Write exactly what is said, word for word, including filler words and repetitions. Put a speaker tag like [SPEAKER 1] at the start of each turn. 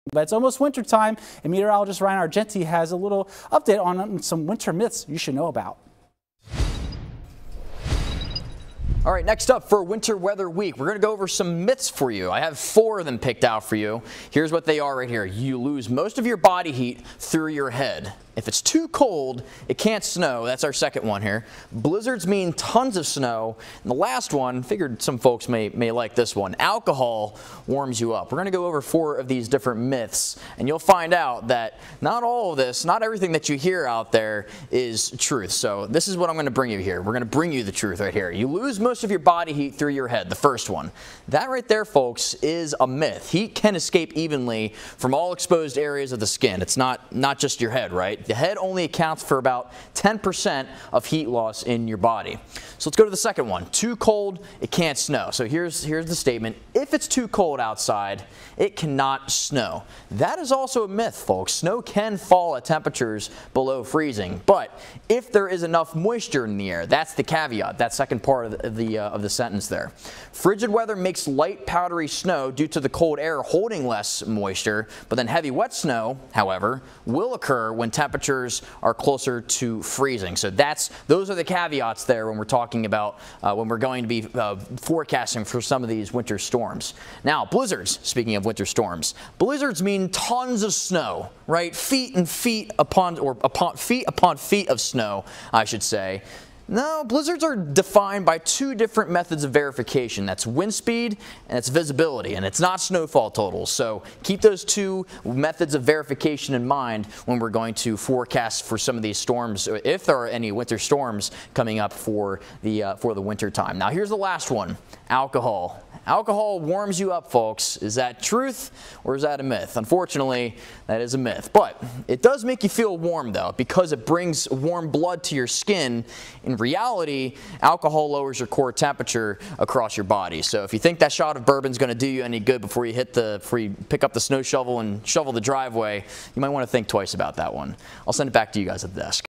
[SPEAKER 1] But it's almost winter time, and meteorologist Ryan Argenti has a little update on some winter myths you should know about.
[SPEAKER 2] All right, next up for Winter Weather Week, we're going to go over some myths for you. I have four of them picked out for you. Here's what they are right here. You lose most of your body heat through your head. If it's too cold, it can't snow. That's our second one here. Blizzards mean tons of snow. And the last one, figured some folks may, may like this one. Alcohol warms you up. We're going to go over four of these different myths, and you'll find out that not all of this, not everything that you hear out there is truth. So this is what I'm going to bring you here. We're going to bring you the truth right here. You lose most of your body heat through your head, the first one. That right there, folks, is a myth. Heat can escape evenly from all exposed areas of the skin. It's not, not just your head, right? The head only accounts for about ten percent of heat loss in your body. So let's go to the second one. Too cold, it can't snow. So here's, here's the statement. If it's too cold outside, it cannot snow. That is also a myth, folks. Snow can fall at temperatures below freezing, but if there is enough moisture in the air, that's the caveat, that second part of the, the, uh, of the sentence there. Frigid weather makes light powdery snow due to the cold air holding less moisture, but then heavy wet snow, however, will occur when temperatures are closer to freezing. So that's, those are the caveats there when we're talking about uh, when we're going to be uh, forecasting for some of these winter storms. Now, blizzards, speaking of winter storms, blizzards mean tons of snow, right? Feet and feet upon, or upon feet upon feet of snow, I should say. No, blizzards are defined by two different methods of verification. That's wind speed and it's visibility, and it's not snowfall totals. So keep those two methods of verification in mind when we're going to forecast for some of these storms, if there are any winter storms coming up for the, uh, for the winter time. Now here's the last one, alcohol. Alcohol warms you up, folks. Is that truth or is that a myth? Unfortunately, that is a myth. But it does make you feel warm, though, because it brings warm blood to your skin. In reality, alcohol lowers your core temperature across your body. So if you think that shot of bourbon is going to do you any good before you hit the, before you pick up the snow shovel and shovel the driveway, you might want to think twice about that one. I'll send it back to you guys at the desk.